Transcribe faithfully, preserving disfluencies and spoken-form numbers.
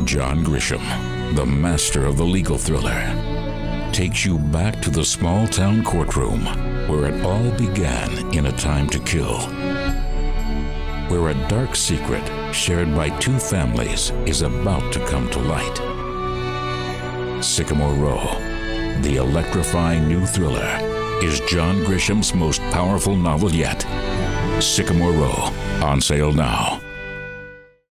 John Grisham, the master of the legal thriller, takes you back to the small-town courtroom where it all began in A Time to Kill, where a dark secret shared by two families is about to come to light. Sycamore Row, the electrifying new thriller, is John Grisham's most powerful novel yet. Sycamore Row, on sale now.